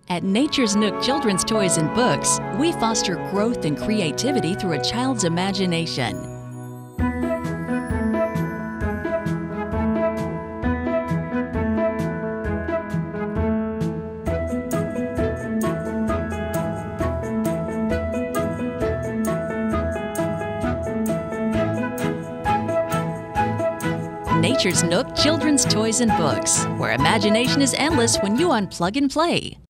At Nature's Nook Children's Toys and Books, we foster growth and creativity through a child's imagination. Nature's Nook Children's Toys and Books, where imagination is endless when you unplug and play.